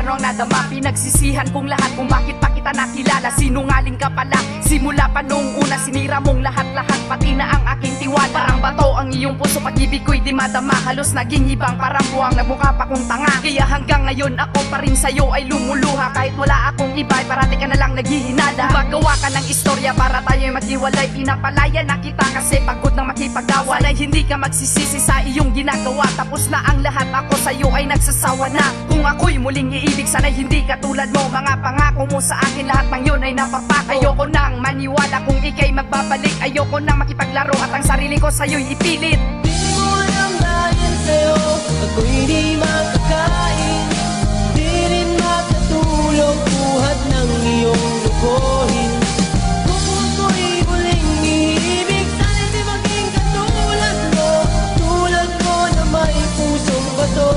ano ang nadama. Pinagsisihan kong lahat kung bakit pa kita nakilala. Sinungaling ka pala, simula pa noong una. Sinira mong lahat-lahat, pati na ang aking tiwala. Parang bato ang iyong puso, pag-ibig ko'y di madama. Halos naging ibang, parang buwang nagmukha pa kong tanga. Kaya hanggang ngayon ako pa rin sa'yo ay lumuluha. Kahit wala akong iba, parati ka na lang naghihinala. Gumagawa ka ng istorya para tayo'y maghiwalay. Pinapalaya na kita kasi pagod nang makipag-away. Sana'y hindi ka magsisisi sa iyong ginagawa. Tapos na ang lahat, ako sa'yo ay nagsasawa na. Kung ako'y muling iibig, sana'y hindi katulad mo. Mga pangako mo sa akin, lahat ng yun ay napapako. Ayoko nang maniwala kung ika'y magbabalik. Ayoko nang makipaglaro at ang sarili ko sa'yo'y ipilit. Di mo alam dahil sa'yo ako'y di makakain, di rin makatulog buhat ng iyong lukohin. Kung ako'y muling iibig, sana'y di maging katulad mo, tulad mo na may pusong bato.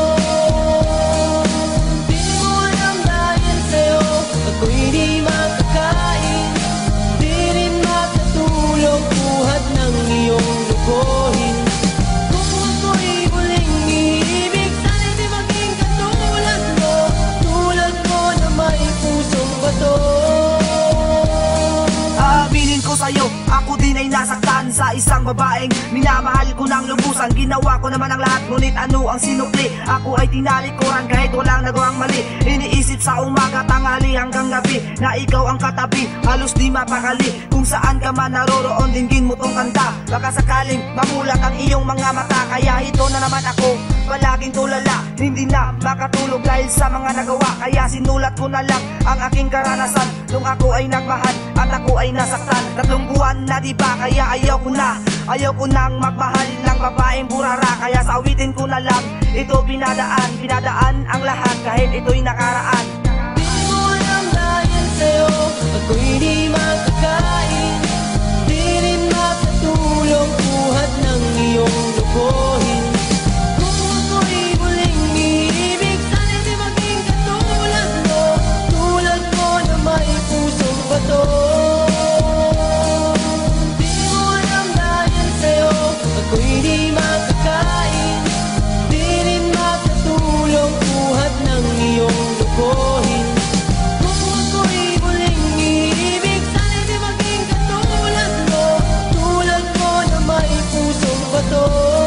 Di mo alam dahil sa'yo ako'y di makakain, di rin makatulog buhat ng iyong lukohin. Kung ako'y muling iibig, sana'y di maging katulad mo, tulad mo na may pusong bato. Aaminin ko sa'yo, ako din ay nasaktan sa isang babaeng minamahal ko ng lubusan. Ginawa ko naman ang lahat, ngunit ano ang sinukli? Ako ay tinalikuran kahit walang nagawang mali. Iniisip sa umaga, tanghali hanggang gabi na ikaw ang katabi, halos di mapakali. Kung saan ka man naroroon, dinggin mo tong kanta. Baka sakaling mamulat ang iyong mga mata. Kaya ito na naman ako, palaging tulala, hindi na makatulog dahil sa mga nagawa. Kaya sinulat ko na lang ang aking karanasan nung ako ay nagmahal at ako ay nasaktan. 3 buwan na diba, kaya ayaw ko nang magmahal ng babaeng burara. Kaya sa awitin ko na lang ito pinadaan ang lahat kahit ito'y nakaraan. Di mo alam dahil sa'yo ako'y di makakain, di rin makatulog buhat ng iyong lukohin. Kung ako'y muling iibig, sana'y di maging katulad mo, tulad mo na may pusong bato. Di mo alam dahil sa'yo ako'y di makakain, di rin makatulog buhat ng iyong lukohin. Kung ako'y muling iibig, sana'y di maging katulad mo, tulad mo na may pusong bato.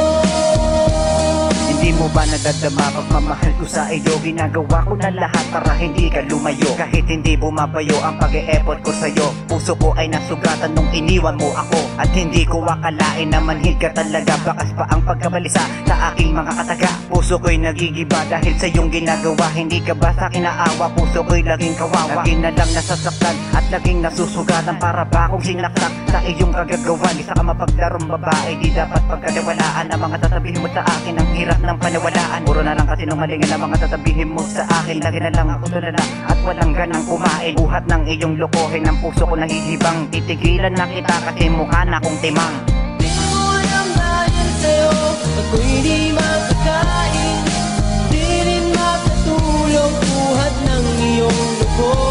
Hindi mo ba nadadama pagmamahal ko sa iyo? Ginagawa ko na lahat para hindi ka lumayo. Kahit hindi bumabayo ang pag-e-effort ko sa'yo, puso ko ay nasugatan nung iniwan mo ako. At hindi ko akalain na manhid ka talaga. Bakas pa ang pagkabalisa sa aking mga kataga. Puso ko'y nagigiba dahil sa iyong ginagawa. Hindi ka ba sa kinaawa? Puso ko'y laging kawawa. Lagi na lang nasasaktan at laging nasusugatan. Para ba akong sinaksak sa iyong kagagawan? Isa ka mapaglarong babae, di dapat pagkatiwalaan. Ang mga tatabihin mo sa akin, ang hirap ng paniwalaan. Puro na lang kasinungalingan ang mga tatabihin mo sa akin. Lagi na lang ako tulala at walang ganang kumain. Buhat ng iyong lokohin, ang puso ko nahihibang. Titigilan na kita kasi mukha na akong timang. Di mo alam dahil sa'yo ako'y di makakain, di rin makatulog buhat ng iyong lukohin.